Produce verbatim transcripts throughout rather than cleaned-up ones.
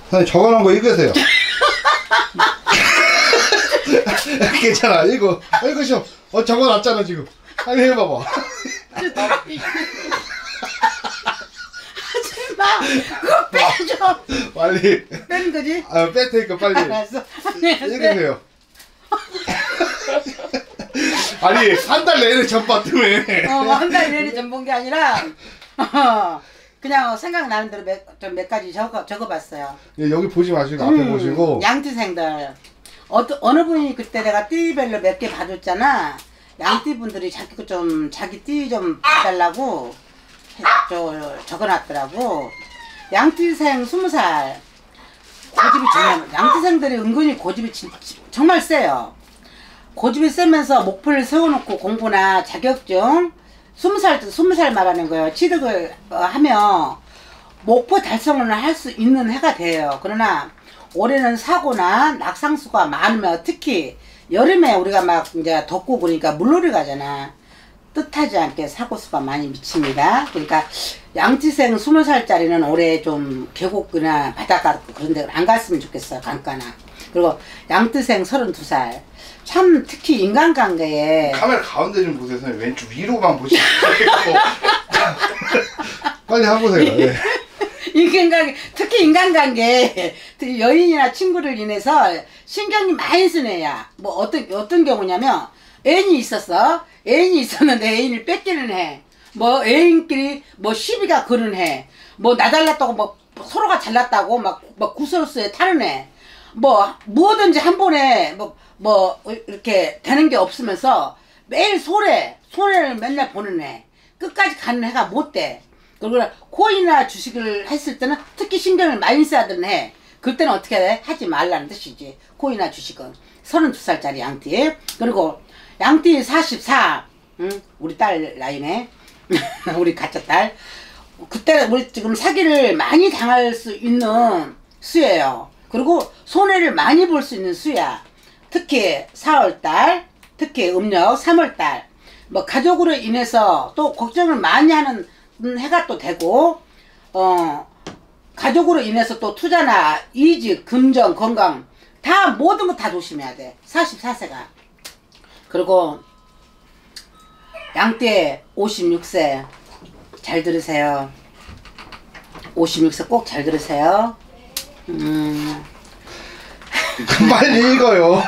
선생님 적어놓은 거 읽으세요. 괜찮아. 읽어. 읽으셔. 어, 적어놨잖아 지금. 아니 해봐봐. 하지마. 그거 빼줘. 빨리. 빼는 거지? 아, 뺄 테니까 빨리. 알았어. 읽으세요. 아니 한 달 내내 전봤다며. 어, 한 달 내내 전 본 게 아니라 어, 그냥 생각나는 대로 몇, 좀 몇 가지 적어, 적어봤어요. 예, 여기 보지 마시고 앞에 음, 보시고. 양띠생들 어떤 어느 분이 그때 내가 띠별로 몇 개 봐줬잖아. 양띠 분들이 자기 거 좀 자기 띠 좀 봐달라고 저 적어놨더라고. 양띠생 스무 살 고집이 정말 양띠생들이 은근히 고집이 진, 정말 세요. 고집이 세면서 목표를 세워놓고 공부나 자격증 스무 살 스무 살 말하는 거예요. 취득을 어, 하면 목표 달성을 할 수 있는 해가 돼요. 그러나 올해는 사고나 낙상수가 많으면 특히 여름에 우리가 막 이제 덥고 그러니까 물놀이 가잖아. 뜻하지 않게 사고수가 많이 미칩니다. 그러니까 양띠생 스무 살짜리는 올해 좀 계곡이나 바닷가 그런 데 안 갔으면 좋겠어요. 강가나. 그리고 양띠생 서른두 살 참 특히 인간관계에 카메라 가운데 좀 보세요. 선생님. 왼쪽 위로만 보시면 빨리 해보세요. 네. 인간관계 특히 인간관계 특히 여인이나 친구를 인해서 신경이 많이 쓰는 애야. 뭐 어떤 어떤 경우냐면 애인이 있었어. 애인이 있었는데 애인을 뺏기는 해. 뭐 애인끼리 뭐 시비가 그런 해. 뭐 나 잘났다고 뭐 서로가 잘났다고 막, 막 구설수에 타는 애. 뭐 뭐든지 한 번에 뭐 뭐 이렇게 되는 게 없으면서 매일 손해 손해를 맨날 보는 애. 끝까지 가는 애가 못 돼. 그리고 코인이나 주식을 했을 때는 특히 신경을 많이 써야 되는 해. 그때는 어떻게 해? 하지 말라는 뜻이지. 코인이나 주식은 서른두 살짜리 양띠. 그리고 양띠 사십사. 응? 우리 딸 나이네. 우리 가짜 딸. 그때 우리 지금 사기를 많이 당할 수 있는 수예요. 그리고 손해를 많이 볼 수 있는 수야. 특히 사월달, 특히 음력 삼월달. 뭐 가족으로 인해서 또 걱정을 많이 하는 해가 또 되고, 어 가족으로 인해서 또 투자나 이직, 금전, 건강 다 모든 거 다 조심해야 돼. 사십사 세가. 그리고 양띠 오십육 세 잘 들으세요. 오십육 세 꼭 잘 들으세요. 음. 빨리 읽어요.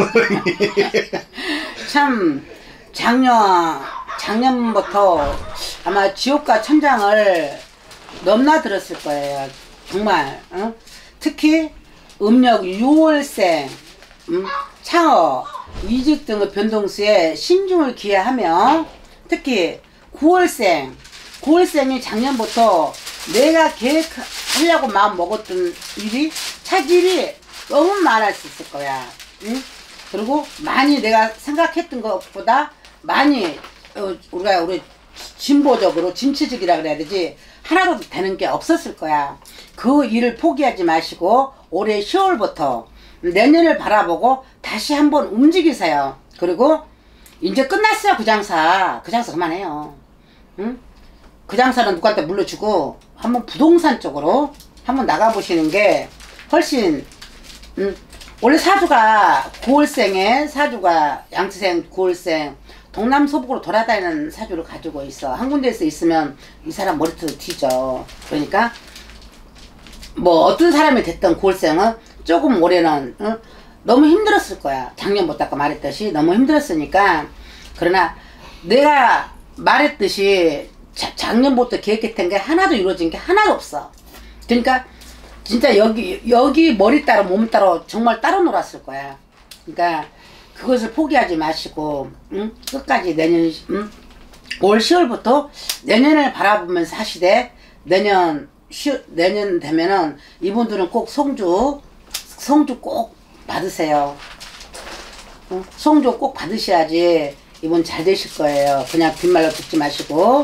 참 작년 작년부터 아마 지옥과 천장을 넘나들었을 거예요. 정말. 어? 특히 음력 유월생, 음, 창업, 이직 등의 변동수에 신중을 기하하며 특히 구월생, 구월생이 작년부터 내가 계획하려고 마음 먹었던 일이 차질이 너무 많을 수 있을 거야. 응? 그리고 많이 내가 생각했던 것보다 많이 어, 우리가 우리 진보적으로 진취적이라 그래야 되지 하나도 되는 게 없었을 거야. 그 일을 포기하지 마시고 올해 시월부터 내년을 바라보고 다시 한번 움직이세요. 그리고 이제 끝났어요. 그 장사. 그 장사 그만해요. 응? 그 장사는 누구한테 물려주고 한번 부동산 쪽으로 한번 나가보시는 게 훨씬 음, 원래 사주가 구월생에 사주가 양띠생 구월생 동남서북으로 돌아다니는 사주를 가지고 있어. 한 군데에서 있으면 이 사람 머리털 뒤져. 그러니까 뭐 어떤 사람이 됐던 구월생은 조금 올해는 어? 너무 힘들었을 거야. 작년부터 아까 말했듯이 너무 힘들었으니까. 그러나 내가 말했듯이 자, 작년부터 계획했던 게 하나도 이루어진 게 하나도 없어. 그러니까 진짜 여기 여기 머리 따로 몸 따로 정말 따로 놀았을 거야. 그러니까 그것을 포기하지 마시고 응? 끝까지 내년 응? 올 시월부터 내년을 바라보면서 하시되 내년 시, 내년 되면은 이분들은 꼭 성주 성주 꼭 받으세요. 응? 성주 꼭 받으셔야지 이분 잘 되실 거예요. 그냥 뒷말로 듣지 마시고.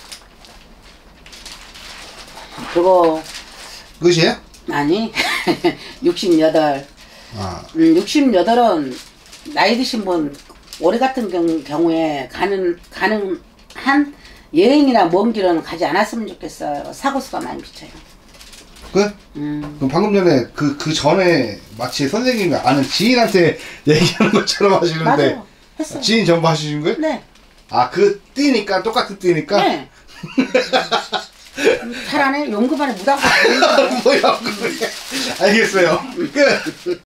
그리고 끝이에요? 아니 육십팔. 아. 음, 육십팔은 나이 드신 분 올해 같은 경우, 경우에 가는 가능한 여행이나 먼 길은 가지 않았으면 좋겠어요. 사고수가 많이 비쳐요. 그? 음. 그럼 방금 전에 그, 그 전에 마치 선생님이 아는 지인한테 얘기하는 것처럼 하시는데. 맞아요. 했어요. 지인 전부 하시는 거예요? 네. 아, 그 띠니까, 똑같은 띠니까? 네. 잘하네. 연금 안에 묻어가고. 뭐야, 그래. 알겠어요. 끝.